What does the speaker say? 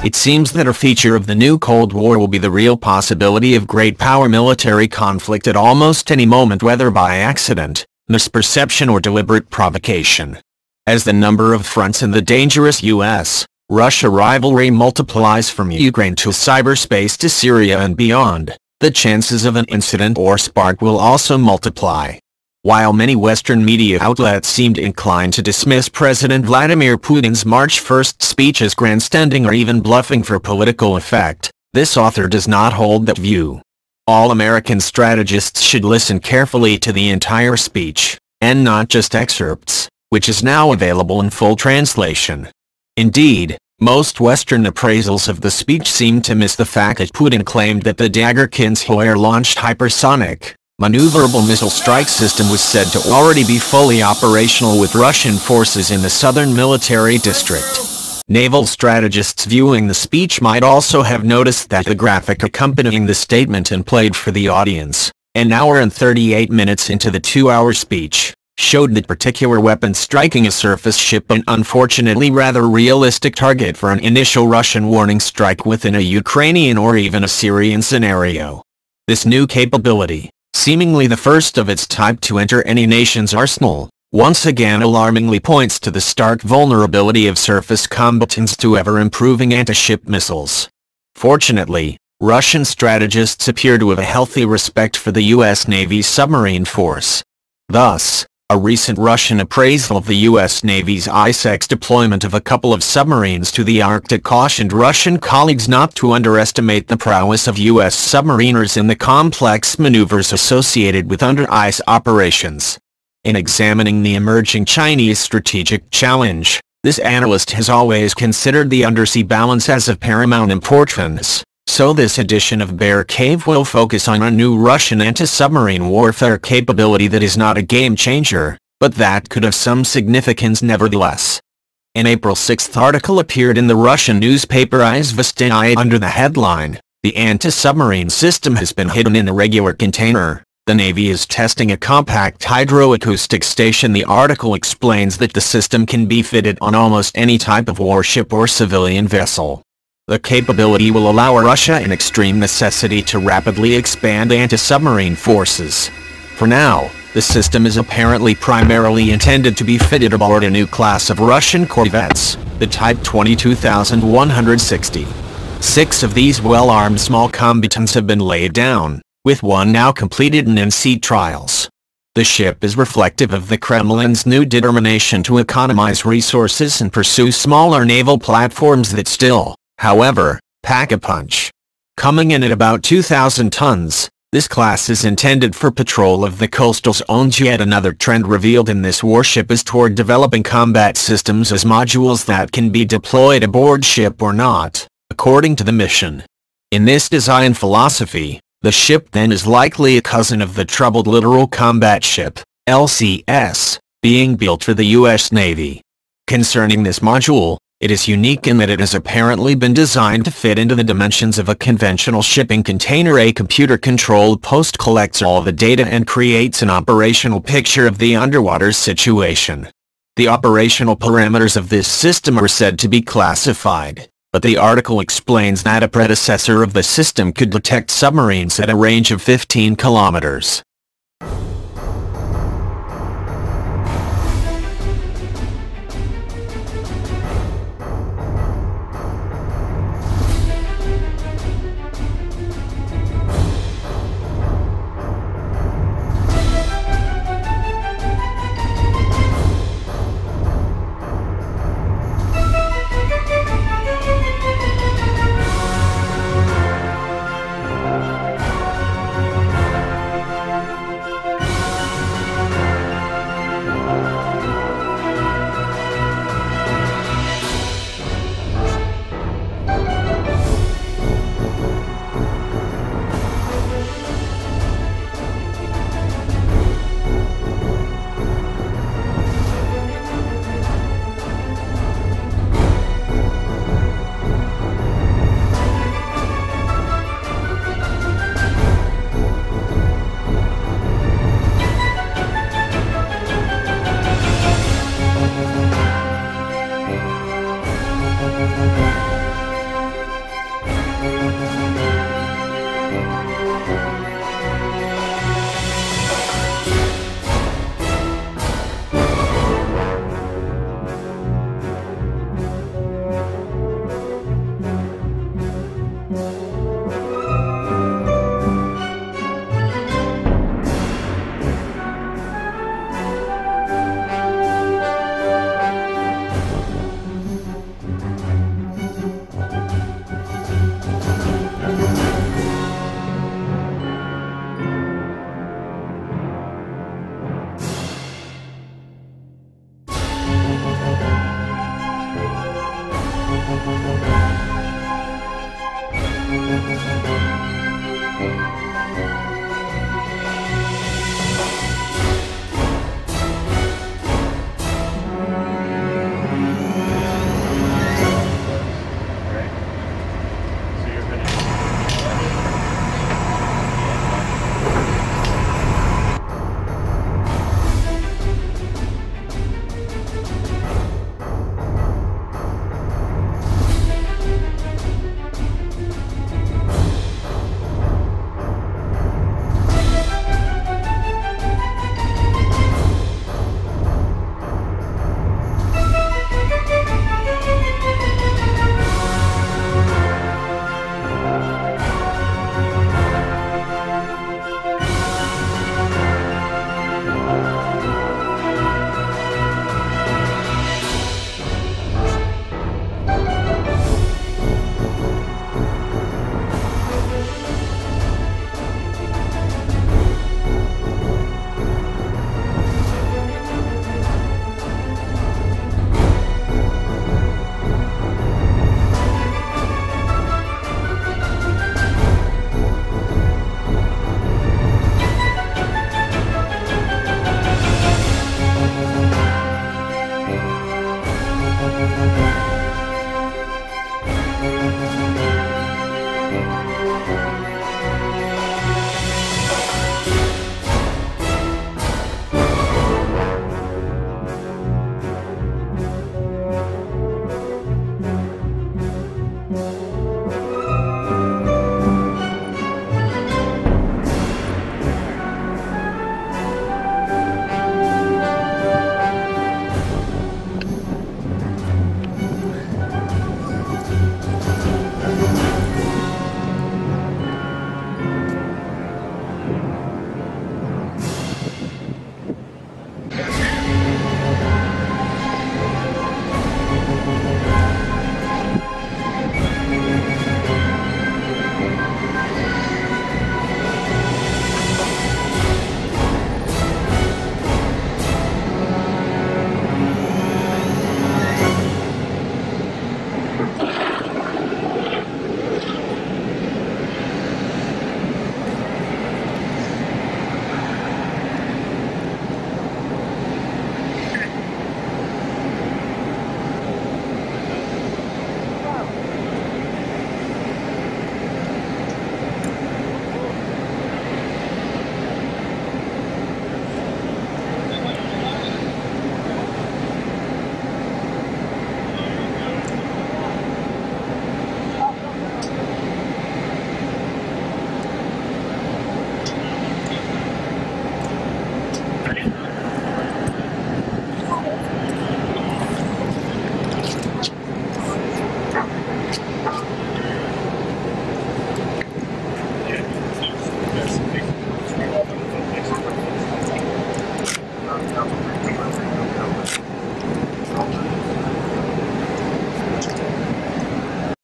It seems that a feature of the new Cold War will be the real possibility of great power military conflict at almost any moment, whether by accident, misperception or deliberate provocation. As the number of fronts in the dangerous U.S.-Russia rivalry multiplies from Ukraine to cyberspace to Syria and beyond, the chances of an incident or spark will also multiply. While many Western media outlets seemed inclined to dismiss President Vladimir Putin's March 1 speech as grandstanding or even bluffing for political effect, this author does not hold that view. All American strategists should listen carefully to the entire speech, and not just excerpts, which is now available in full translation. Indeed, most Western appraisals of the speech seem to miss the fact that Putin claimed that the Dagger-launched hypersonic, maneuverable missile strike system was said to already be fully operational with Russian forces in the southern military district. Naval strategists viewing the speech might also have noticed that the graphic accompanying the statement and played for the audience, an hour and 38 minutes into the 2-hour speech, showed that particular weapon striking a surface ship, an unfortunately rather realistic target for an initial Russian warning strike within a Ukrainian or even a Syrian scenario. This new capability, seemingly the first of its type to enter any nation's arsenal, once again alarmingly points to the stark vulnerability of surface combatants to ever-improving anti-ship missiles. Fortunately, Russian strategists appear to have a healthy respect for the U.S. Navy's submarine force. Thus, a recent Russian appraisal of the U.S. Navy's ICEX deployment of a couple of submarines to the Arctic cautioned Russian colleagues not to underestimate the prowess of U.S. submariners in the complex maneuvers associated with under-ice operations. In examining the emerging Chinese strategic challenge, this analyst has always considered the undersea balance as of paramount importance, so this edition of Bear Cave will focus on a new Russian anti-submarine warfare capability that is not a game-changer, but that could have some significance nevertheless. An April 6 article appeared in the Russian newspaper Izvestia under the headline, "The anti-submarine system has been hidden in a regular container. The Navy is testing a compact hydroacoustic station." The article explains that the system can be fitted on almost any type of warship or civilian vessel. The capability will allow Russia in extreme necessity to rapidly expand anti-submarine forces. For now, the system is apparently primarily intended to be fitted aboard a new class of Russian corvettes, the Type 22,160. 6 of these well-armed small combatants have been laid down, with one now completed in in-sea trials. The ship is reflective of the Kremlin's new determination to economize resources and pursue smaller naval platforms that still, however, pack a punch. Coming in at about 2,000 tons, this class is intended for patrol of the coastal zones. Yet another trend revealed in this warship is toward developing combat systems as modules that can be deployed aboard ship or not, according to the mission. In this design philosophy, the ship then is likely a cousin of the troubled Littoral Combat Ship, LCS, being built for the U.S. Navy. Concerning this module, it is unique in that it has apparently been designed to fit into the dimensions of a conventional shipping container. A computer-controlled post collects all the data and creates an operational picture of the underwater situation. The operational parameters of this system are said to be classified, but the article explains that a predecessor of the system could detect submarines at a range of 15 kilometers.